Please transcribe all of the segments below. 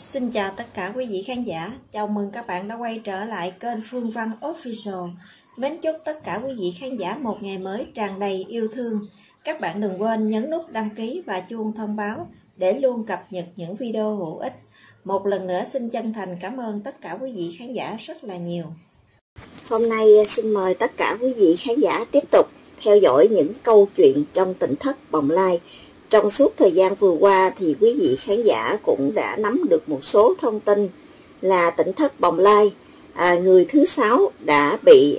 Xin chào tất cả quý vị khán giả, chào mừng các bạn đã quay trở lại kênh Phương Văn Official. Mến chúc tất cả quý vị khán giả một ngày mới tràn đầy yêu thương. Các bạn đừng quên nhấn nút đăng ký và chuông thông báo để luôn cập nhật những video hữu ích. Một lần nữa xin chân thành cảm ơn tất cả quý vị khán giả rất là nhiều. Hôm nay xin mời tất cả quý vị khán giả tiếp tục theo dõi những câu chuyện trong tỉnh thất Bồng Lai. Trong suốt thời gian vừa qua thì quý vị khán giả cũng đã nắm được một số thông tin là tỉnh thất Bồng Lai người thứ 6 đã bị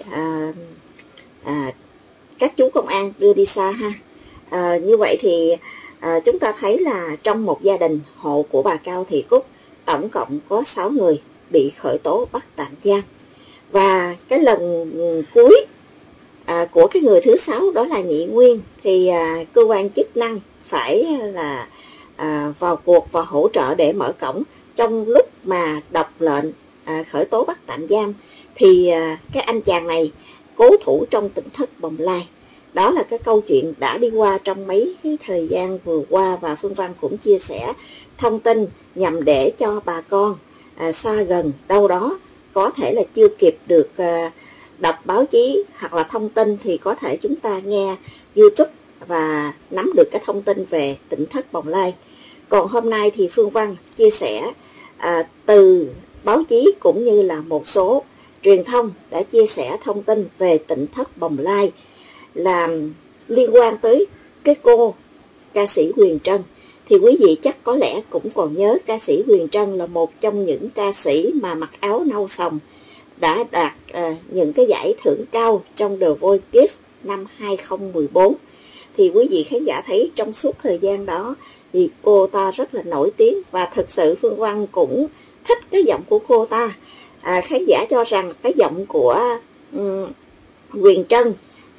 các chú công an đưa đi xa ha. Như vậy thì chúng ta thấy là trong một gia đình hộ của bà Cao Thị Cúc tổng cộng có 6 người bị khởi tố bắt tạm giam. Và cái lần cuối của cái người thứ 6 đó là Nhị Nguyên thì cơ quan chức năng phải là vào cuộc và hỗ trợ để mở cổng. Trong lúc mà đọc lệnh khởi tố bắt tạm giam thì cái anh chàng này cố thủ trong tỉnh thất Bồng Lai. Đó là cái câu chuyện đã đi qua trong mấy cái thời gian vừa qua, và Phương Văn cũng chia sẻ thông tin nhằm để cho bà con xa gần đâu đó có thể là chưa kịp được đọc báo chí hoặc là thông tin thì có thể chúng ta nghe YouTube và nắm được cái thông tin về tỉnh thất Bồng Lai. Còn hôm nay thì Phương Văn chia sẻ từ báo chí cũng như là một số truyền thông đã chia sẻ thông tin về tỉnh thất Bồng Lai là liên quan tới cái cô ca sĩ Huyền Trân. Thì quý vị chắc có lẽ cũng còn nhớ ca sĩ Huyền Trân là một trong những ca sĩ mà mặc áo nâu sòng đã đạt những cái giải thưởng cao trong The Voice Kids năm 2014. Thì quý vị khán giả thấy trong suốt thời gian đó thì cô ta rất là nổi tiếng, và thực sự Phương Văn cũng thích cái giọng của cô ta. Khán giả cho rằng cái giọng của Huyền Trân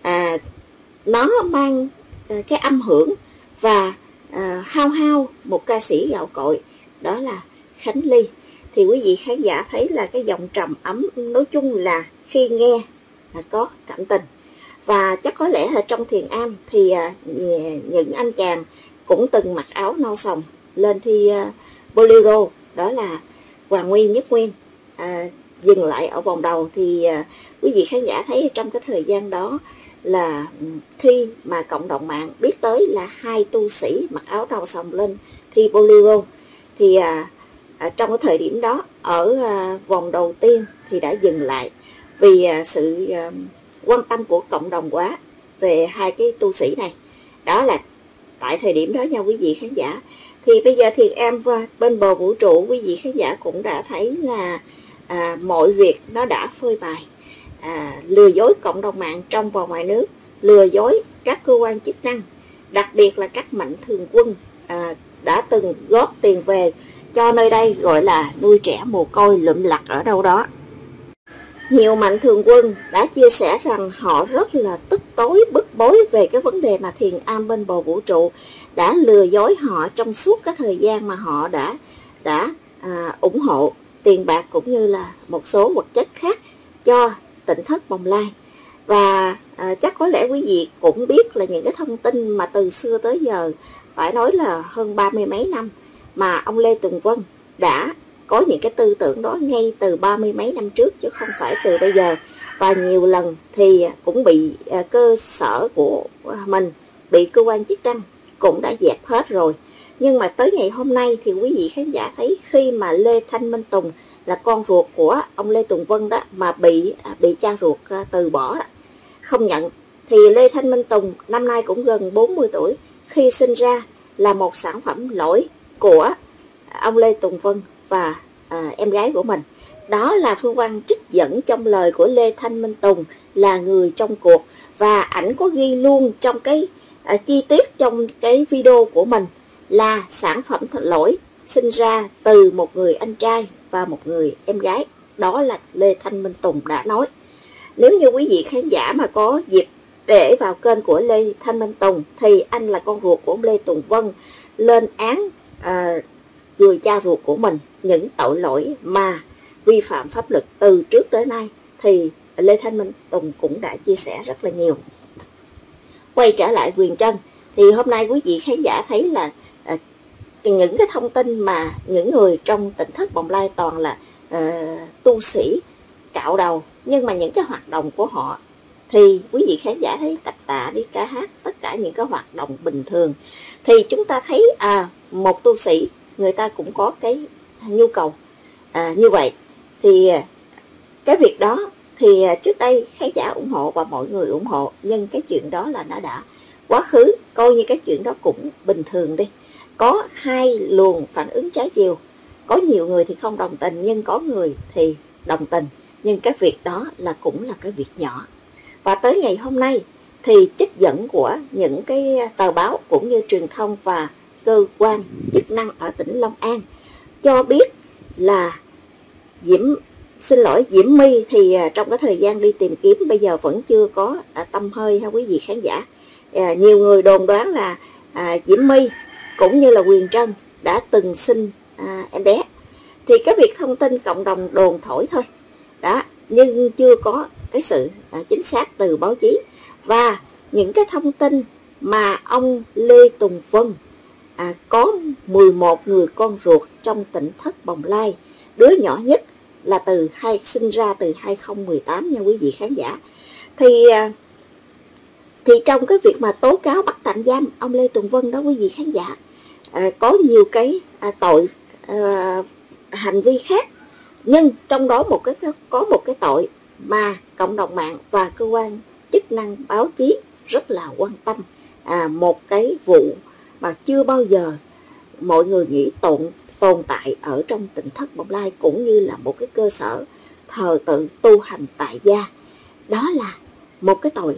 nó mang cái âm hưởng và hao hao một ca sĩ gạo cội, đó là Khánh Ly. Thì quý vị khán giả thấy là cái giọng trầm ấm, nói chung là khi nghe là có cảm tình. Và chắc có lẽ là trong thiền am thì những anh chàng cũng từng mặc áo nâu sòng lên thi bolero, đó là Hoàng Nguyên, Nhất Nguyên dừng lại ở vòng đầu. Thì quý vị khán giả thấy trong cái thời gian đó là khi mà cộng đồng mạng biết tới là hai tu sĩ mặc áo nâu sòng lên thi bolero thì trong cái thời điểm đó ở vòng đầu tiên thì đã dừng lại vì sự quan tâm của cộng đồng quá về hai cái tu sĩ này. Đó là tại thời điểm đó nha quý vị khán giả. Thì bây giờ thì em bên bờ vũ trụ, quý vị khán giả cũng đã thấy là mọi việc nó đã phơi bày, lừa dối cộng đồng mạng trong và ngoài nước, lừa dối các cơ quan chức năng, đặc biệt là các mạnh thường quân đã từng góp tiền về cho nơi đây, gọi là nuôi trẻ mồ côi lụm lặt ở đâu đó. Nhiều mạnh thường quân đã chia sẻ rằng họ rất là tức tối, bức bối về cái vấn đề mà thiền am bên bờ vũ trụ đã lừa dối họ trong suốt cái thời gian mà họ đã ủng hộ tiền bạc cũng như là một số vật chất khác cho tỉnh thất Bồng Lai. Và chắc có lẽ quý vị cũng biết là những cái thông tin mà từ xưa tới giờ, phải nói là hơn 30 mấy năm, mà ông Lê Tùng Vân đã có những cái tư tưởng đó ngay từ 30 mấy năm trước chứ không phải từ bây giờ. Và nhiều lần thì cũng bị cơ sở của mình, bị cơ quan chức năng cũng đã dẹp hết rồi. Nhưng mà tới ngày hôm nay thì quý vị khán giả thấy khi mà Lê Thanh Minh Tùng là con ruột của ông Lê Tùng Vân đó mà bị cha ruột từ bỏ đó, không nhận, thì Lê Thanh Minh Tùng năm nay cũng gần 40 tuổi, khi sinh ra là một sản phẩm lỗi của ông Lê Tùng Vân và em gái của mình. Đó là Phương Văn trích dẫn trong lời của Lê Thanh Minh Tùng là người trong cuộc, và ảnh có ghi luôn trong cái chi tiết trong cái video của mình là sản phẩm lỗi sinh ra từ một người anh trai và một người em gái. Đó là Lê Thanh Minh Tùng đã nói. Nếu như quý vị khán giả mà có dịp để vào kênh của Lê Thanh Minh Tùng thì anh là con ruột của Lê Tùng Vân lên án người cha ruột của mình những tội lỗi mà vi phạm pháp luật từ trước tới nay, thì Lê Thanh Minh Tùng cũng đã chia sẻ rất là nhiều. Quay trở lại Huyền Trân thì hôm nay quý vị khán giả thấy là những cái thông tin mà những người trong tỉnh thất Bồng Lai toàn là tu sĩ cạo đầu, nhưng mà những cái hoạt động của họ thì quý vị khán giả thấy tập tạ, đi ca hát, tất cả những cái hoạt động bình thường, thì chúng ta thấy một tu sĩ người ta cũng có cái nhu cầu như vậy. Thì cái việc đó thì trước đây khán giả ủng hộ và mọi người ủng hộ, nhưng cái chuyện đó là nó đã quá khứ, coi như cái chuyện đó cũng bình thường đi. Có hai luồng phản ứng trái chiều, có nhiều người thì không đồng tình, nhưng có người thì đồng tình, nhưng cái việc đó là cũng là cái việc nhỏ. Và tới ngày hôm nay thì trích dẫn của những cái tờ báo cũng như truyền thông và cơ quan chức năng ở tỉnh Long An cho biết là Diễm My thì trong cái thời gian đi tìm kiếm bây giờ vẫn chưa có tăm hơi ha quý vị khán giả. Nhiều người đồn đoán là Diễm My cũng như là Huyền Trân đã từng sinh em bé. Thì cái việc thông tin cộng đồng đồn thổi thôi đó, nhưng chưa có cái sự chính xác từ báo chí. Và những cái thông tin mà ông Lê Tùng Vân có 11 người con ruột trong tỉnh thất Bồng Lai, đứa nhỏ nhất là sinh ra từ 2018 nha quý vị khán giả. Thì trong cái việc mà tố cáo bắt tạm giam ông Lê Tùng Vân đó quý vị khán giả, có nhiều cái tội hành vi khác, nhưng trong đó có một cái tội mà cộng đồng mạng và cơ quan chức năng báo chí rất là quan tâm. Một cái vụ mà chưa bao giờ mọi người nghĩ tồn tại ở trong tỉnh thất Bồng Lai, cũng như là một cái cơ sở thờ tự tu hành tại gia. Đó là một cái tội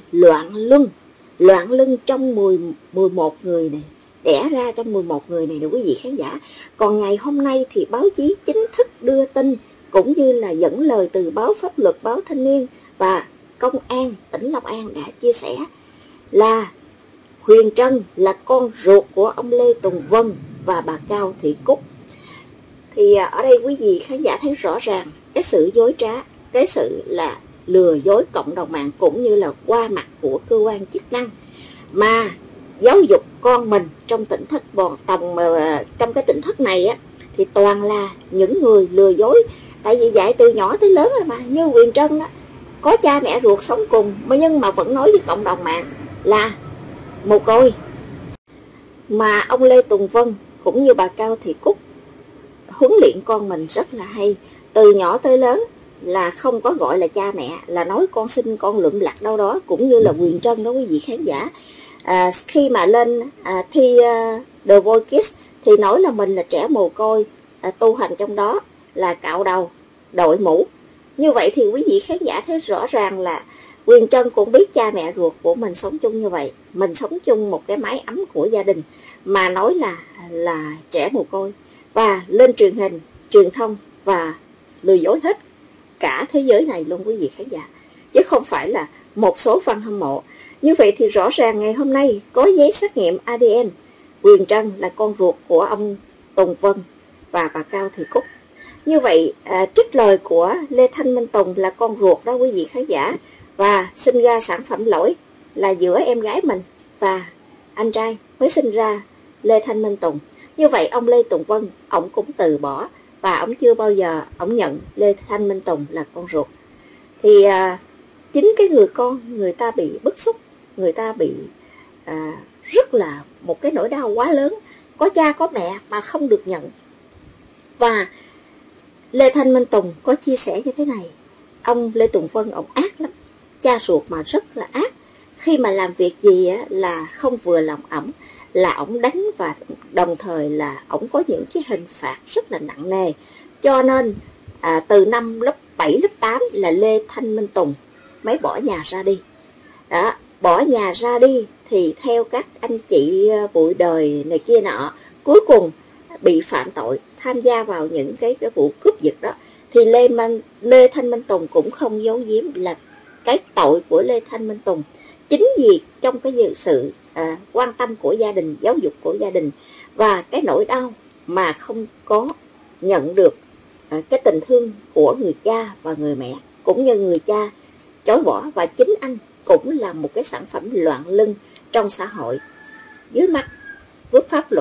loạn luân trong 11 người này, đẻ ra trong 11 người này nè quý vị khán giả. Còn ngày hôm nay thì báo chí chính thức đưa tin, cũng như là dẫn lời từ báo Pháp Luật, báo Thanh Niên và Công an tỉnh Long An đã chia sẻ là Huyền Trân là con ruột của ông Lê Tùng Vân và bà Cao Thị Cúc. Thì ở đây quý vị khán giả thấy rõ ràng cái sự dối trá, cái sự là lừa dối cộng đồng mạng cũng như là qua mặt của cơ quan chức năng mà giáo dục con mình trong tỉnh thất trong cái tỉnh thất này á, thì toàn là những người lừa dối. Tại vì dạy từ nhỏ tới lớn rồi mà, như Huyền Trân đó, có cha mẹ ruột sống cùng nhưng mà vẫn nói với cộng đồng mạng là mồ côi. Mà ông Lê Tùng Vân cũng như bà Cao Thị Cúc huấn luyện con mình rất là hay, từ nhỏ tới lớn là không có gọi là cha mẹ, là nói con sinh con lụm lặt đâu đó. Cũng như là Huyền Trân đó quý vị khán giả, khi mà lên thi The Voice Kids thì nói là mình là trẻ mồ côi, tu hành trong đó là cạo đầu, đội mũ. Như vậy thì quý vị khán giả thấy rõ ràng là Huyền Trân cũng biết cha mẹ ruột của mình sống chung như vậy, mình sống chung một cái mái ấm của gia đình, mà nói là trẻ mồ côi, và lên truyền hình, truyền thông và lừa dối hết cả thế giới này luôn quý vị khán giả, chứ không phải là một số fan hâm mộ. Như vậy thì rõ ràng ngày hôm nay có giấy xét nghiệm ADN, Huyền Trân là con ruột của ông Tùng Vân và bà Cao Thị Cúc. Như vậy trích lời của Lê Thanh Minh Tùng là con ruột đó quý vị khán giả, và sinh ra sản phẩm lỗi là giữa em gái mình và anh trai mới sinh ra Lê Thanh Minh Tùng. Như vậy ông Lê Tùng Vân, ông cũng từ bỏ và ông chưa bao giờ ông nhận Lê Thanh Minh Tùng là con ruột. Thì chính cái người con, người ta bị bức xúc, người ta bị rất là một cái nỗi đau quá lớn, có cha có mẹ mà không được nhận. Và Lê Thanh Minh Tùng có chia sẻ như thế này: ông Lê Tùng Vân ông ác lắm, cha ruột mà rất là ác. Khi mà làm việc gì là không vừa lòng ổng là ổng đánh, và đồng thời là ổng có những cái hình phạt rất là nặng nề. Cho nên từ năm lớp 7, lớp 8 là Lê Thanh Minh Tùng mới bỏ nhà ra đi. Đó, bỏ nhà ra đi thì theo các anh chị bụi đời này kia nọ, cuối cùng bị phạm tội, tham gia vào những cái vụ cướp giật đó. Thì Lê Thanh Minh Tùng cũng không giấu giếm là cái tội của Lê Thanh Minh Tùng chính vì trong cái sự quan tâm của gia đình, giáo dục của gia đình, và cái nỗi đau mà không có nhận được cái tình thương của người cha và người mẹ, cũng như người cha chối bỏ. Và chính anh cũng là một cái sản phẩm loạn luân trong xã hội, dưới mắt với pháp luật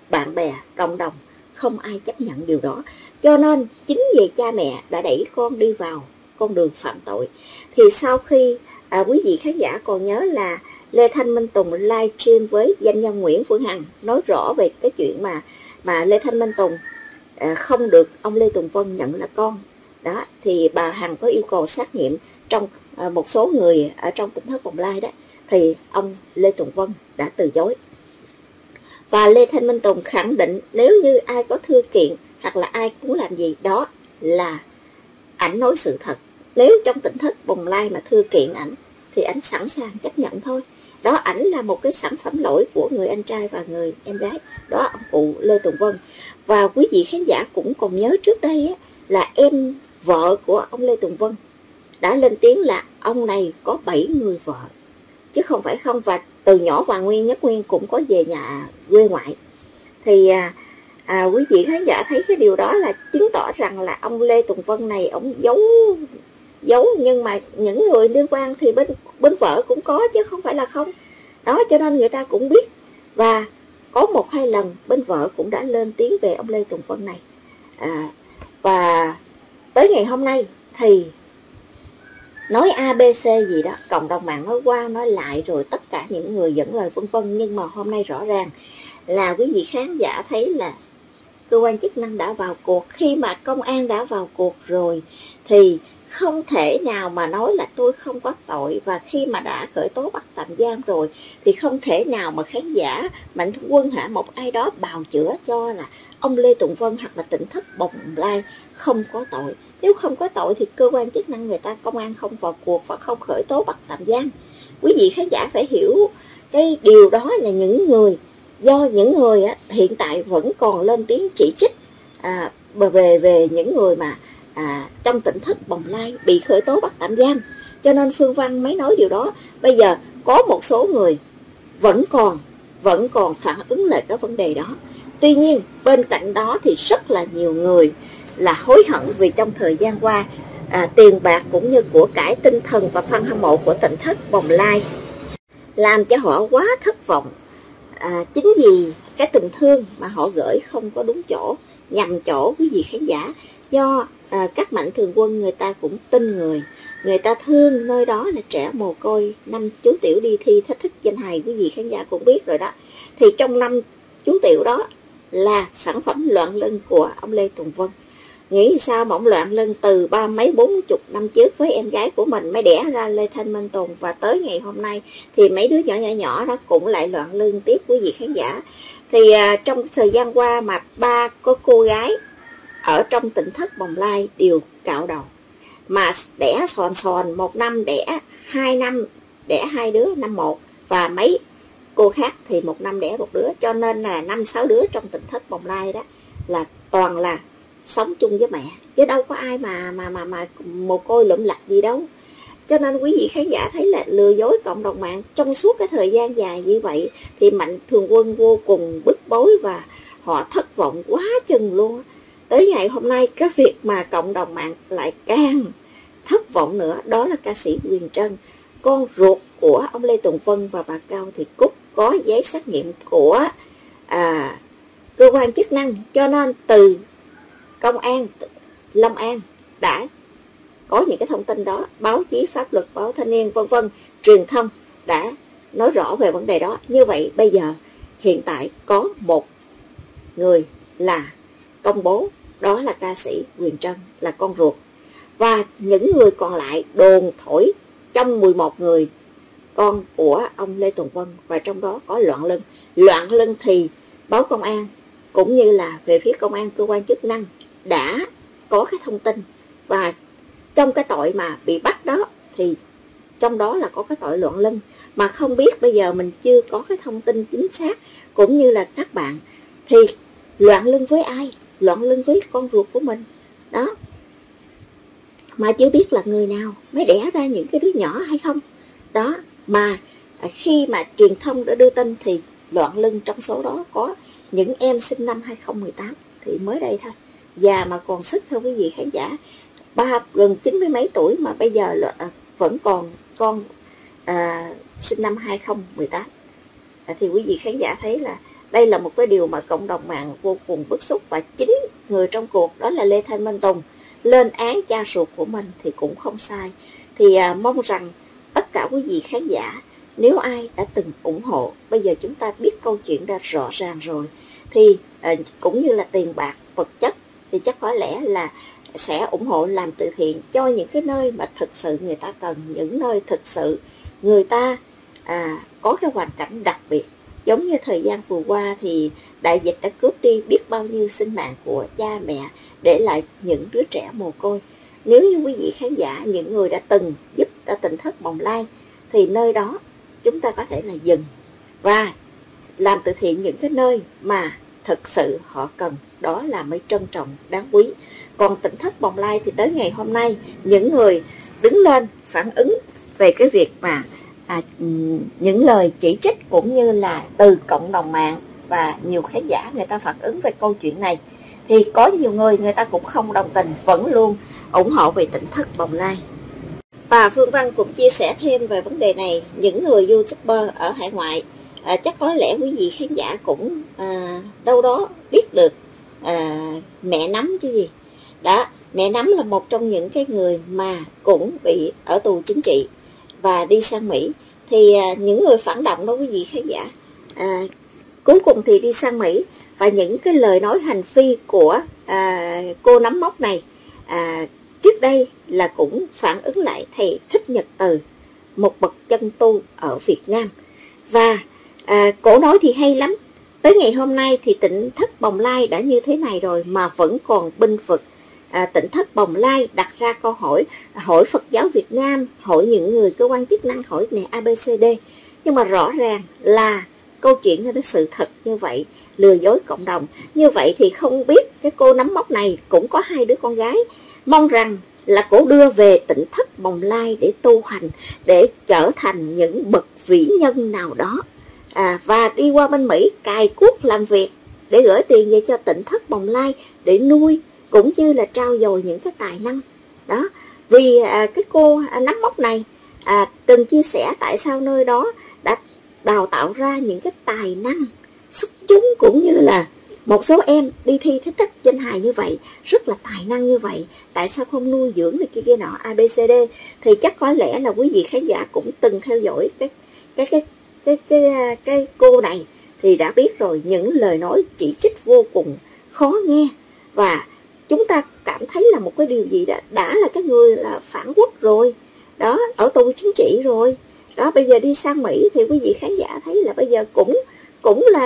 bạn bè, cộng đồng, không ai chấp nhận điều đó. Cho nên chính vì cha mẹ đã đẩy con đi vào con đường phạm tội. Thì sau khi quý vị khán giả còn nhớ là Lê Thanh Minh Tùng livestream với doanh nhân Nguyễn Phương Hằng nói rõ về cái chuyện mà Lê Thanh Minh Tùng không được ông Lê Tùng Vân nhận là con. Đó, thì bà Hằng có yêu cầu xét nghiệm trong một số người ở trong tỉnh thất Bồng Lai đó, thì ông Lê Tùng Vân đã từ chối. Và Lê Thanh Minh Tùng khẳng định nếu như ai có thư kiện hoặc là ai muốn làm gì đó là ảnh nói sự thật. Nếu trong tỉnh thất Bồng Lai mà thư kiện ảnh thì ảnh sẵn sàng chấp nhận thôi. Đó, ảnh là một cái sản phẩm lỗi của người anh trai và người em gái, đó ông cụ Lê Tùng Vân. Và quý vị khán giả cũng còn nhớ trước đây á, là em vợ của ông Lê Tùng Vân đã lên tiếng là ông này có 7 người vợ chứ không phải không. Và từ nhỏ Hoàng Nguyên, Nhất Nguyên cũng có về nhà quê ngoại. Thì quý vị khán giả thấy cái điều đó là chứng tỏ rằng là ông Lê Tùng Vân này ông giấu, nhưng mà những người liên quan thì bên vợ cũng có chứ không phải là không. Đó, cho nên người ta cũng biết. Và có 1-2 lần bên vợ cũng đã lên tiếng về ông Lê Tùng Vân này. Và tới ngày hôm nay thì nói ABC gì đó, cộng đồng mạng nói qua nói lại, rồi tất cả những người dẫn lời vân vân. Nhưng mà hôm nay rõ ràng là quý vị khán giả thấy là cơ quan chức năng đã vào cuộc. Khi mà công an đã vào cuộc rồi thì không thể nào mà nói là tôi không có tội. Và khi mà đã khởi tố bắt tạm giam rồi thì không thể nào mà khán giả Mạnh Thường Quân một ai đó bào chữa cho là ông Lê Tùng Vân hoặc là tỉnh thất Bồng Lai không có tội. Nếu không có tội thì cơ quan chức năng người ta, công an không vào cuộc và không khởi tố bắt tạm giam. Quý vị khán giả phải hiểu cái điều đó là do những người hiện tại vẫn còn lên tiếng chỉ trích về những người mà trong tỉnh thất Bồng Lai bị khởi tố bắt tạm giam. Cho nên Phương Văn mới nói điều đó. Bây giờ có một số người vẫn còn phản ứng lại cái vấn đề đó. Tuy nhiên bên cạnh đó thì rất là nhiều người là hối hận vì trong thời gian qua tiền bạc cũng như của cải tinh thần và fan hâm mộ của tỉnh thất Bồng Lai làm cho họ quá thất vọng. Chính vì cái tình thương mà họ gửi không có đúng chỗ, nhầm chỗ quý vị khán giả. Do các Mạnh Thường Quân người ta cũng tin người ta thương nơi đó là trẻ mồ côi. Năm chú Tiểu đi thi thách thức danh hài quý vị khán giả cũng biết rồi đó. Thì trong năm chú Tiểu đó là sản phẩm loạn lưng của ông Lê Tùng Vân. Nghĩ sao mà ông loạn lưng từ 30-40 năm trước với em gái của mình mới đẻ ra Lê Thanh Minh Tùng. Và tới ngày hôm nay thì mấy đứa nhỏ đó cũng lại loạn lưng tiếp quý vị khán giả. Thì trong thời gian qua mà 3 cô gái ở trong tỉnh thất Bồng Lai đều cạo đầu. Mà đẻ sòn 1 năm đẻ 2 năm đẻ 2 đứa, năm 1. Và mấy cô khác thì 1 năm đẻ 1 đứa. Cho nên là 5-6 đứa trong tỉnh thất Bồng Lai đó là toàn là sống chung với mẹ, chứ đâu có ai mà mồ côi lụm lặt gì đâu. Cho nên quý vị khán giả thấy là lừa dối cộng đồng mạng trong suốt cái thời gian dài như vậy thì Mạnh Thường Quân vô cùng bức bối và họ thất vọng quá chừng luôn. Tới ngày hôm nay cái việc mà cộng đồng mạng lại càng thất vọng nữa, đó là ca sĩ Huyền Trân, con ruột của ông Lê Tùng Vân và bà Cao Thị Cúc, có giấy xét nghiệm của cơ quan chức năng. Cho nên từ công an Long An đã có những cái thông tin đó, báo chí, pháp luật, báo Thanh niên vân vân, truyền thông đã nói rõ về vấn đề đó. Như vậy bây giờ hiện tại có một người là công bố, đó là ca sĩ Huyền Trân là con ruột. Và những người còn lại đồn thổi trong 11 người con của ông Lê Tùng Vân, và trong đó có loạn lưng. Loạn lưng thì báo công an cũng như là về phía công an, cơ quan chức năng đã có cái thông tin. Và trong cái tội mà bị bắt đó thì trong đó là có cái tội loạn lưng. Mà không biết bây giờ mình chưa có cái thông tin chính xác, cũng như là các bạn thì loạn lưng với ai? Loạn lưng với con ruột của mình đó, mà chưa biết là người nào mới đẻ ra những cái đứa nhỏ hay không đó. Mà khi mà truyền thông đã đưa tin thì loạn lưng trong số đó có những em sinh năm 2018 thì mới đây thôi, già mà còn sức hơn quý vị khán giả, gần 90 mấy tuổi mà bây giờ vẫn còn con sinh năm 2018. Thì quý vị khán giả thấy là Đây là một cái điều mà cộng đồng mạng vô cùng bức xúc, và chính người trong cuộc đó là Lê Thanh Minh Tùng lên án cha ruột của mình thì cũng không sai. Thì mong rằng tất cả quý vị khán giả, nếu ai đã từng ủng hộ, bây giờ chúng ta biết câu chuyện đã rõ ràng rồi, thì cũng như là tiền bạc, vật chất, thì chắc có lẽ là sẽ ủng hộ làm từ thiện cho những cái nơi mà thực sự người ta cần, những nơi thực sự người ta có cái hoàn cảnh đặc biệt. Giống như thời gian vừa qua thì đại dịch đã cướp đi biết bao nhiêu sinh mạng của cha mẹ, để lại những đứa trẻ mồ côi. Nếu như quý vị khán giả, những người đã từng giúp ở Tỉnh Thất Bồng Lai, thì nơi đó chúng ta có thể là dừng và làm từ thiện những cái nơi mà thực sự họ cần, đó là mới trân trọng, đáng quý. Còn Tỉnh Thất Bồng Lai thì tới ngày hôm nay, những người đứng lên phản ứng về cái việc mà những lời chỉ trích cũng như là từ cộng đồng mạng và nhiều khán giả người ta phản ứng về câu chuyện này, thì có nhiều người ta cũng không đồng tình, vẫn luôn ủng hộ về Tỉnh Thất Bồng Lai. Và Phương Văn cũng chia sẻ thêm về vấn đề này, những người YouTuber ở hải ngoại, chắc có lẽ quý vị khán giả cũng đâu đó biết được mẹ Nắm chứ gì. Đó, mẹ Nắm là một trong những cái người mà cũng bị ở tù chính trị và đi sang Mỹ. Thì những người phản động đó quý vị khán giả, cuối cùng thì đi sang Mỹ, và những cái lời nói hành phi của cô Nắm Mốc này trước đây là cũng phản ứng lại thầy Thích Nhật Từ, một bậc chân tu ở Việt Nam. Và cổ nói thì hay lắm, tới ngày hôm nay thì Tỉnh Thất Bồng Lai đã như thế này rồi mà vẫn còn binh vực. Tỉnh Thất Bồng Lai đặt ra câu hỏi, hỏi Phật giáo Việt Nam, hỏi những người cơ quan chức năng, hỏi này ABCD. Nhưng mà rõ ràng là câu chuyện nó sự thật như vậy, lừa dối cộng đồng. Như vậy thì không biết cái cô Nắm Mốc này cũng có 2 đứa con gái. Mong rằng là cổ đưa về Tỉnh Thất Bồng Lai để tu hành, để trở thành những bậc vĩ nhân nào đó, và đi qua bên Mỹ cài cuốc làm việc để gửi tiền về cho Tỉnh Thất Bồng Lai để nuôi, cũng như là trao dồi những cái tài năng đó. Vì cái cô Nắm Mốc này từng chia sẻ tại sao nơi đó đã đào tạo ra những cái tài năng xuất chúng, cũng như là một số em đi thi Thế Tất Danh Hài như vậy, rất là tài năng như vậy, tại sao không nuôi dưỡng được kia nọ ABCD. Thì chắc có lẽ là quý vị khán giả cũng từng theo dõi cái cô này thì đã biết rồi, những lời nói chỉ trích vô cùng khó nghe, và chúng ta cảm thấy là một cái điều gì đó đã là cái người là phản quốc rồi đó, ở tù chính trị rồi đó, bây giờ đi sang Mỹ thì quý vị khán giả thấy là bây giờ cũng là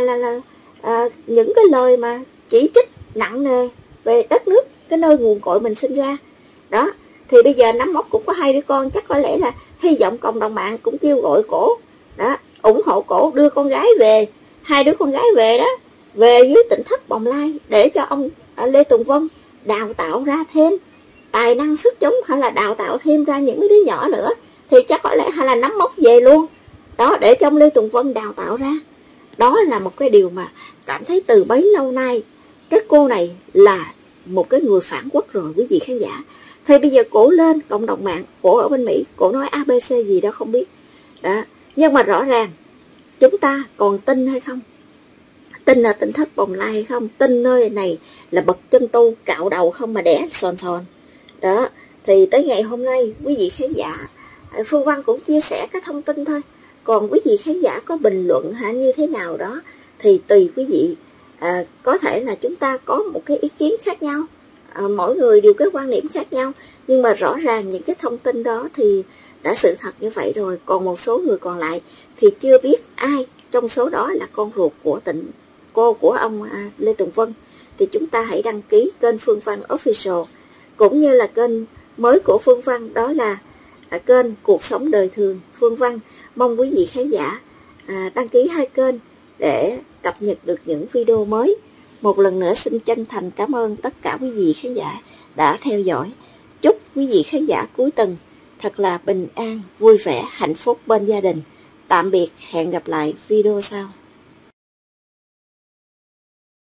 những cái lời mà chỉ trích nặng nề về đất nước, cái nơi nguồn cội mình sinh ra đó. Thì bây giờ Nắm Mốc cũng có 2 đứa con, chắc có lẽ là hy vọng cộng đồng mạng cũng kêu gọi cổ đó, ủng hộ cổ đưa con gái về, 2 đứa con gái về đó, về dưới Tỉnh Thất Bồng Lai để cho ông Lê Tùng Vân đào tạo ra thêm tài năng xuất chúng, hay là đào tạo thêm ra những mấy đứa nhỏ nữa, thì chắc có lẽ hay là Nắm Mốc về luôn đó, để cho ông Lê Tùng Vân đào tạo ra. Đó là một cái điều mà cảm thấy từ bấy lâu nay cái cô này là một cái người phản quốc rồi quý vị khán giả. Thì bây giờ cổ lên cộng đồng mạng, cổ ở bên Mỹ, cổ nói ABC gì đó không biết đó. Nhưng mà rõ ràng chúng ta còn tin hay không? Tin là Tỉnh Thất Bồng Lai hay không? Tin nơi này là bậc chân tu cạo đầu không mà đẻ sòn sòn đó. Thì tới ngày hôm nay quý vị khán giả, Phương Văn cũng chia sẻ cái thông tin thôi, còn quý vị khán giả có bình luận như thế nào đó thì tùy quý vị. Có thể là chúng ta có một cái ý kiến khác nhau, mỗi người đều có quan điểm khác nhau, nhưng mà rõ ràng những cái thông tin đó thì đã sự thật như vậy rồi. Còn một số người còn lại thì chưa biết ai trong số đó là con ruột của cô của ông Lê Tùng Vân, thì chúng ta hãy đăng ký kênh Phương Văn Official, cũng như là kênh mới của Phương Văn, đó là kênh Cuộc Sống Đời Thường Phương Văn. Mong quý vị khán giả đăng ký 2 kênh để cập nhật được những video mới. Một lần nữa xin chân thành cảm ơn tất cả quý vị khán giả đã theo dõi. Chúc quý vị khán giả cuối tuần thật là bình an, vui vẻ, hạnh phúc bên gia đình. Tạm biệt, hẹn gặp lại video sau.